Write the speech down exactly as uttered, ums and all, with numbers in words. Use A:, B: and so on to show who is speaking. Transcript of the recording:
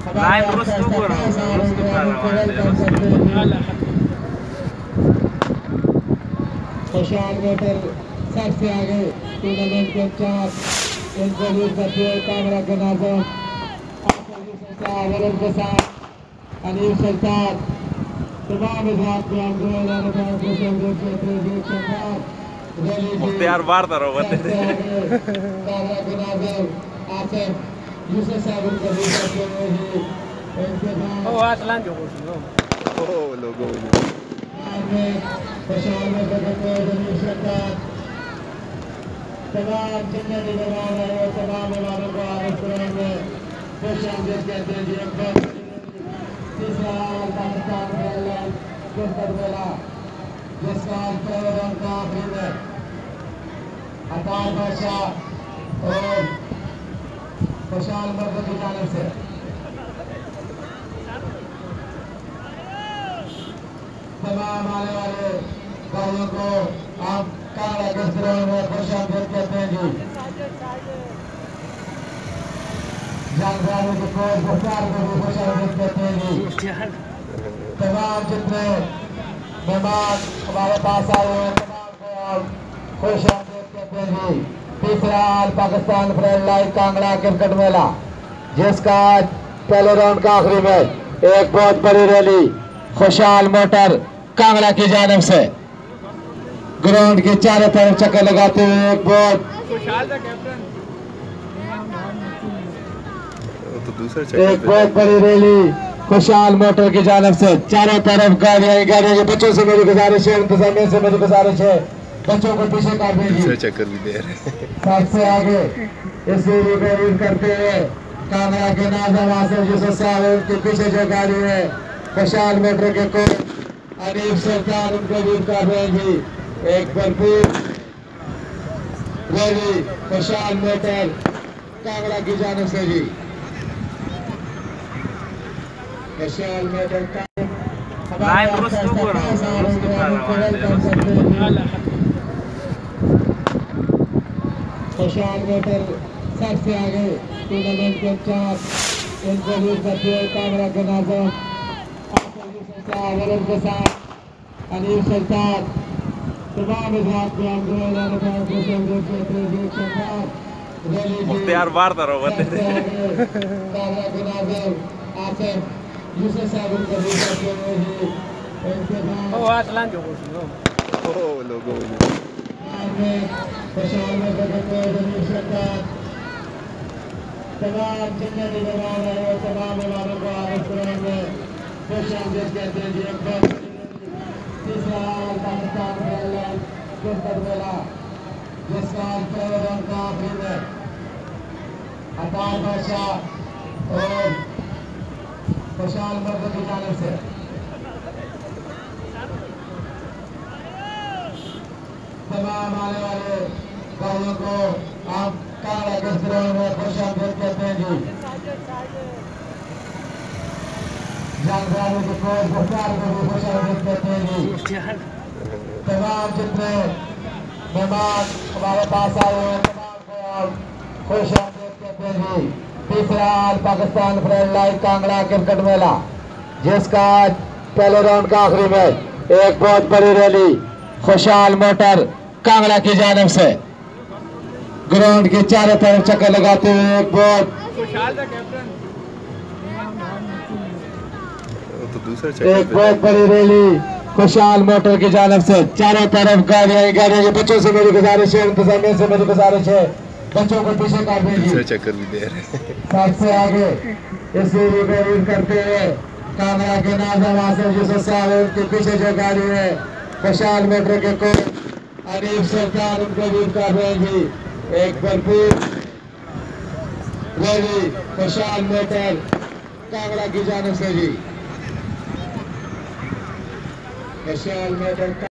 A: Lain terus tuh bro, terus tuh para
B: Khushhal motor सबसे आगे tournament के चार इंट्रोड्यूस करते हुए कैमरा के नाजर वरुण प्रसाद, अनिल सरकार, तमाम
A: मुख्तियार बार था रो बंदे थे
B: कैमरा के नाजर आसिफ यूसुफ साहब को भी करते हुए ही
C: Oh, Atlan juga sih.
A: oh logo
B: तमाम जितने भी मेहमान आए हैं तमाम मेहमानों को रेस्टोरेंट में खुश आमदीद कहते हैं जी। एक बार तीसरा पाकिस्तान एयरलाइन क्रिकेट मेला जिसका आज पहले राउंड का आखिरी में अतार बादशाह और खुशहाल मर्द की जानिब से तमाम आने वाले भाइयों को आप काला रेस्टोरेंट में खुश आमदीद कहते हैं जी। जानकारों को कोच गुफ्तार को भी खुश आमदीद कहते हैं जी। तमाम जितने मेहमान हमारे पास आए हैं तमाम को आप खुश आमदीद कहते हैं जी। तीसरा all Pakistan friend live Kangra cricket मेला जिसका आज पहले राउंड का आखिरी में एक बहुत बड़ी रैली खुशहाल मोटर कांगड़ा की जानिब से ग्राउंड के चारों तरफ चक्कर लगाते हुए एक बहुत एक बहुत बड़ी रैली खुशहाल मोटर की जानिब से चारों तरफ गाड़ियां गाड़ियों के बच्चों से मेरी गुजारिश है, इंतजामिया से मेरी गुजारिश है बच्चों को पीछे कर दीजिए।
A: चक्कर भी दे रहे
B: सबसे आगे इस वीडियो को रीड करते हुए कांगड़ा के नाज़िम आसिफ यूसुफ साहब उनके पीछे जो गाड़ी है खुशहाल मोटर के कोच अनीफ सरकार उनको रीड कर रहे हैं जी। एक भरपूर रैली खुशहाल मोटर कांगड़ा की जानिब से जी। Khushhal motor
A: line terus tuh bro, terus tuh para
B: Khushhal motor सबसे आगे टूर्नामेंट के चार इंट्रोड्यूस करते हुए कैमरा के नाजर वरुण प्रसाद, अनिल सरकार, तमाम
A: मुख्तियार बार था रो बंदे थे
B: कैमरा के नाजर आसिफ यूसुफ साहब को भी करते हुए ही
C: Oh, Atlan juga sih.
A: oh logo
B: तमाम जितने भी मेहमान आए हैं तमाम मेहमानों को रेस्टोरेंट में खुश आमदीद कहते हैं जी। एक बार तीसरा पाकिस्तान एयरलाइन क्रिकेट मेला जिसका आज पहले राउंड का आखिरी में अतार बादशाह और खुशहाल मर्द की जानिब से तमाम आने वाले भाइयों को आप काला रेस्टोरेंट में खुश आमदीद कहते हैं जी। जानकारों को कोच गुफ्तार को भी खुश आमदीद कहते हैं जी। तमाम जितने मेहमान हमारे पास आए हैं तमाम को आप खुश आमदीद कहते हैं जी। तीसरा all Pakistan friend live Kangra cricket मेला जिसका आज पहले राउंड का आखिरी में एक बहुत बड़ी रैली खुशहाल मोटर कांगड़ा की जानिब से ग्राउंड के चारों तरफ चक्कर लगाते हुए एक बहुत एक बहुत बड़ी रैली खुशहाल मोटर की जानिब से चारों तरफ गाड़ियां गाड़ियों के बच्चों से मेरी गुजारिश है, इंतजामिया से मेरी गुजारिश है बच्चों को पीछे कर दीजिए।
A: चक्कर भी दे रहे
B: सबसे आगे इस वीडियो को रीड करते हुए कांगड़ा के नाज़िम आसिफ यूसुफ साहब उनके पीछे जो गाड़ी है खुशहाल मोटर के कोच अनीफ सरकार उनको रीड कर रहे हैं जी। एक भरपूर रैली खुशहाल मोटर कांगड़ा की जानिब से जी। खुशहाल मोटर